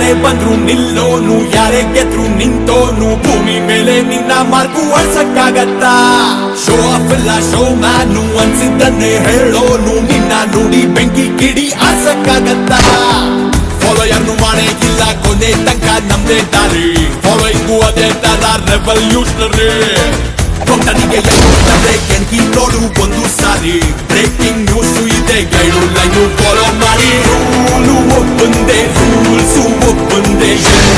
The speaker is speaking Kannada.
ಯಾರೇ ಬಂದ್ರು ನಿಲ್ಲೋನು, ಯಾರೇ ಗೆದ್ರು ನಿಂತೋನು, ಭೂಮಿ ಮೇಲೆ ನಿನ್ನ ಮಾರ್ಕು ಅಳ್ಸಕ್ಕಾಗತ್ತಾ? ಶೋ ಆಫ್ ಇಲ್ಲ ಶೋ ಮ್ಯಾನು, ಅನ್ಸಿದ್ದನ್ನೇ ಹೇಳೋನು, ನಿನ್ನ ನುಡಿ ಬೆಂಕಿ ಕಿಡಿ ಆರ್ಸಕ್ಕಾಗತ್ತಾ? ಫಾಲೋ ಯಾರನ್ನು ಮಾಡೇ ಇಲ್ಲ ಕೊನೆ ತನಕ ನಮ್ದೇ ದಾರಿ, ಫಾಲೋಯಿಂಗು ಅದೇ ತರ ರೆವಲ್ಯೂಷನರಿ. ಕೊಟ್ಟನಿಗೆ ಕೆಣಕಿ ನೋಡು ಒಂದು ಸಾರಿ, ಬ್ರೇಕಿಂಗ್ ನ್ಯೂಸು ಇದೆ ಗೈಡು ಲೈನು ಫಾಲೋ ಮಾಡಿ. ರೂಲು ಒಪ್ಪಂದೆ ರೂಲ್ಸು ಒಪ್ಪಂದೆ